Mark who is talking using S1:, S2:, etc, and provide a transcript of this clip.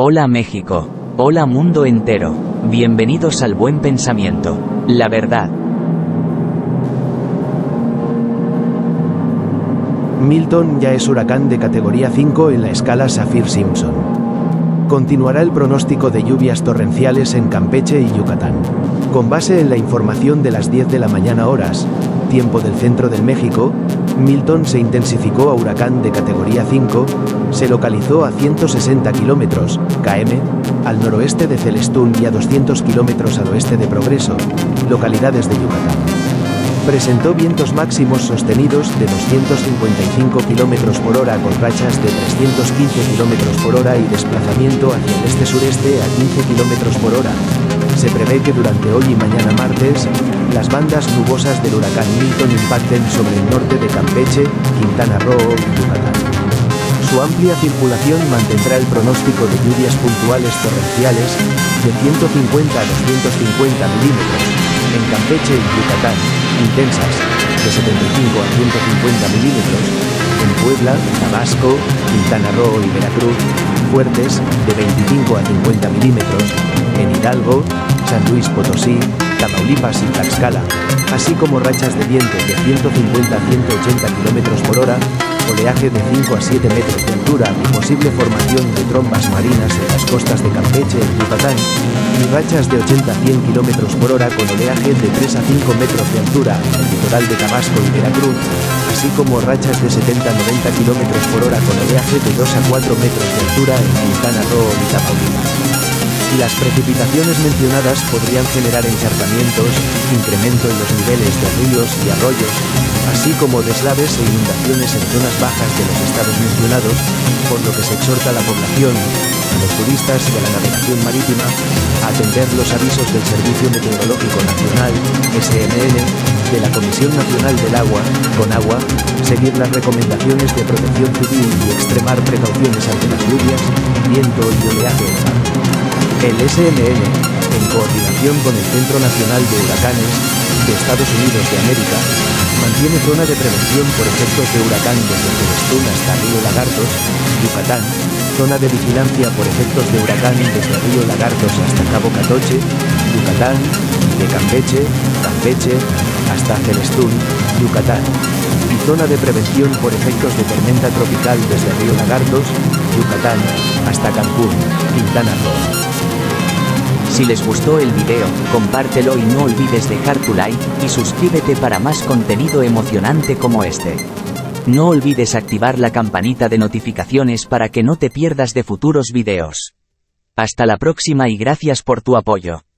S1: Hola México. Hola mundo entero. Bienvenidos al buen pensamiento. La verdad.
S2: Milton ya es huracán de categoría 5 en la escala Saffir-Simpson. Continuará el pronóstico de lluvias torrenciales en Campeche y Yucatán. Con base en la información de las 10 de la mañana horas, tiempo del centro del México, Milton se intensificó a huracán de categoría 5, se localizó a 160 km km al noroeste de Celestún y a 200 km al oeste de Progreso, localidades de Yucatán. Presentó vientos máximos sostenidos de 255 km por hora con rachas de 315 km por hora y desplazamiento hacia el este-sureste a 15 km por hora. Se prevé que durante hoy y mañana martes, las bandas nubosas del huracán Milton impacten sobre el norte de Campeche, Quintana Roo y Yucatán. Su amplia circulación mantendrá el pronóstico de lluvias puntuales torrenciales de 150 a 250 milímetros en Campeche y Yucatán, intensas de 75 a 150 milímetros en Puebla, Tabasco, Quintana Roo y Veracruz, fuertes de 25 a 50 milímetros en Hidalgo, San Luis Potosí, Tamaulipas y Tlaxcala, así como rachas de viento de 150 a 180 km por hora, oleaje de 5 a 7 metros de altura y posible formación de trombas marinas en las costas de Campeche y Yucatán, y rachas de 80 a 100 km por hora con oleaje de 3 a 5 metros de altura en el litoral de Tabasco y Veracruz, así como rachas de 70 a 90 km por hora con oleaje de 2 a 4 metros de altura en Quintana Roo y Tamaulipas. Las precipitaciones mencionadas podrían generar encharcamientos, incremento en los niveles de ríos y arroyos, así como deslaves e inundaciones en zonas bajas de los estados mencionados, por lo que se exhorta a la población, a los turistas y a la navegación marítima, a atender los avisos del Servicio Meteorológico Nacional, SMN, de la Comisión Nacional del Agua, CONAGUA, seguir las recomendaciones de protección civil y extremar precauciones ante las lluvias, viento y oleaje en mar. El SMN, en coordinación con el Centro Nacional de Huracanes de Estados Unidos de América, mantiene zona de prevención por efectos de huracán desde Celestún hasta Río Lagartos, Yucatán, zona de vigilancia por efectos de huracán desde Río Lagartos hasta Cabo Catoche, Yucatán, de Campeche hasta Celestún, Yucatán, y zona de prevención por efectos de tormenta tropical desde Río Lagartos, Yucatán, hasta Cancún, Quintana Roo.
S1: Si les gustó el video, compártelo y no olvides dejar tu like, y suscríbete para más contenido emocionante como este. No olvides activar la campanita de notificaciones para que no te pierdas de futuros videos. Hasta la próxima y gracias por tu apoyo.